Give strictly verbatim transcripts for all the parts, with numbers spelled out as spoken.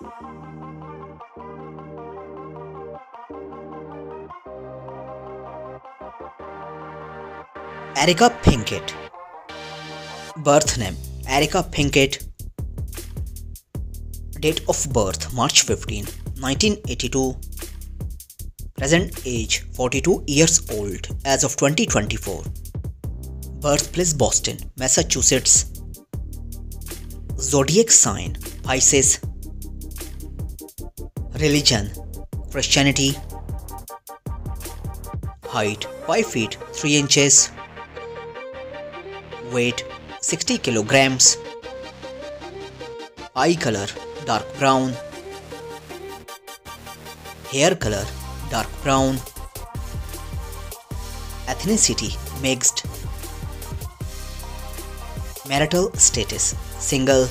Erica Pinkett. Birth name Erica Pinkett. Date of birth March fifteenth, nineteen eighty-two. Present age forty-two years old as of twenty twenty-four. Birthplace Boston, Massachusetts. Zodiac sign Pisces. Religion Christianity. Height five feet three inches. Weight sixty kilograms. Eye color dark brown. Hair color dark brown. Ethnicity mixed. Marital status single.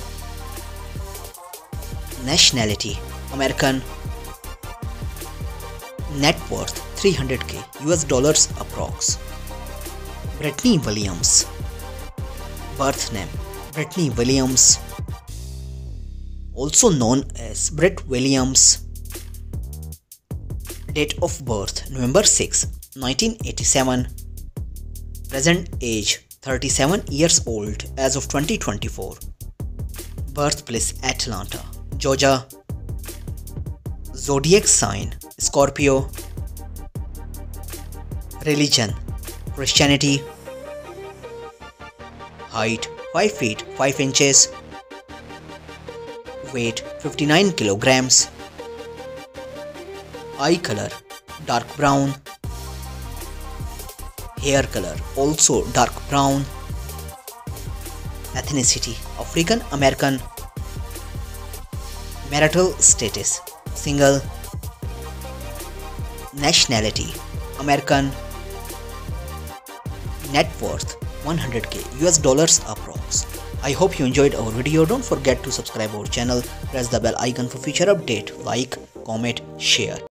Nationality American. Net worth three hundred K U S dollars approx. Brittany Williams. Birth name Brittany Williams, also known as Britt Williams. Date of birth November sixth, nineteen eighty-seven. Present age thirty-seven years old as of twenty twenty-four. Birthplace Atlanta, Georgia. Zodiac sign Scorpio. Religion Christianity. Height five feet five inches. Weight fifty-nine kilograms. Eye color dark brown. Hair color also dark brown. Ethnicity African American. Marital status single. Nationality American. Net worth one hundred K U S dollars approx. I hope you enjoyed our video. Don't forget to subscribe our channel, press the bell icon for future update, like, comment, share.